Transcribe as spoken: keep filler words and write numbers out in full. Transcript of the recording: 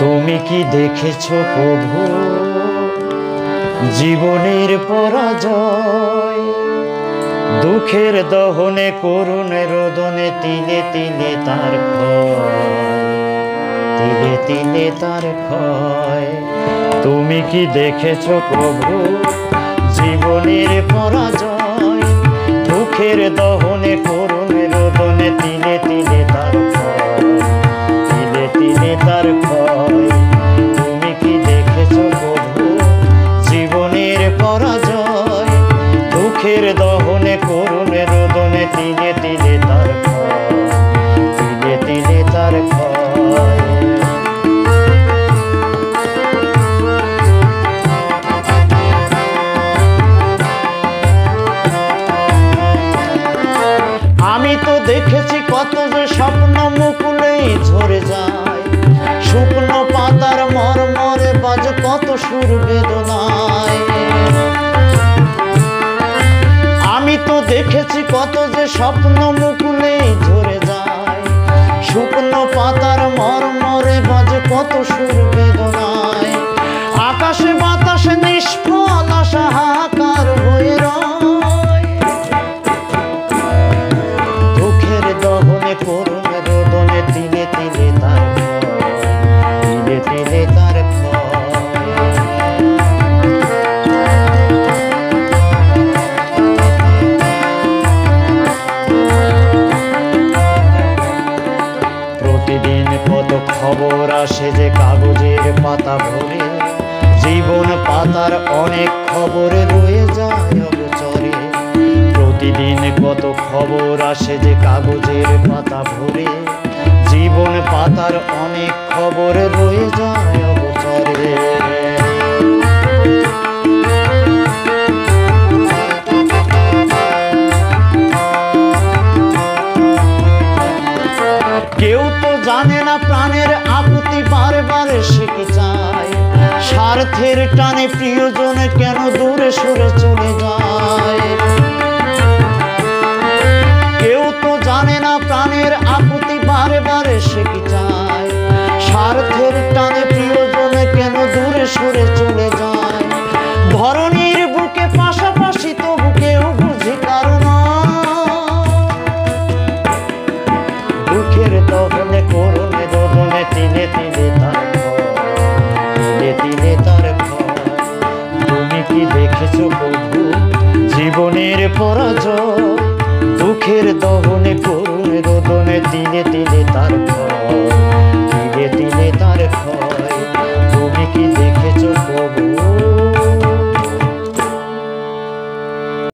তুমি কি দেখেছো প্রভু জীবনের পরাজয়? দুঃখের দহনে করুণের রোদনে তিলে তিলে তার ক্ষয়, তিলে তিলে তার ক্ষয়। তুমি কি দেখেছো প্রভু জীবনের পরাজয়? দুঃখের দহনে করুণের রোদনে তিলে তিলে তার ক্ষয়, তিলে তিলে তার ক্ষয়। তুমি কি দেখেছো প্রভু জীবনের পরাজয়? দুঃখের দহনে করুণের রোদনে তিলে তিলে তার ক্ষয়, তিলে তিলে তার ক্ষয়। আমি তো দেখেছি কত যে স্বপ্ন মুকুলেই ঝরে যায়, শুকনো পাতার মরমরে বাজে কত সুর বেদনায়। আমি তো দেখেছি কত যে স্বপ্ন মুকুলেই ঝরে যায়, শুকনো পাতার মরমরে বাজে কত সুর বেদনায়। আকাশে বাতাসে নিষ্ফল আশা হাহাকার হয়ে রয়, দুঃখের দহনে করুণ রোদনে তিলে তিলে তার ক্ষয়, তিলে তিলে তার ক্ষয়। প্রতিদিন কত খবর আসে যে কাগজের পাতা ভরে, জীবন পাতার অনেক খবরে রয়ে যায় অগোচরে। প্রতিদিন কত খবর আসে যে কাগজের পাতা ভরে, জীবন পাতার অনেক খবরে রয়ে যায় অগোচরে। কেউ তো জানে না প্রাণের আকুতি বারবার সে কি চায়, স্বার্থের টানে প্রিয়জন কেন দূরে সরে চলে যায়। কেউ তো জানে না প্রাণের আকুতি বারবার সে কি চায়, স্বার্থের টানে প্রিয়জন কেন দূরে সরে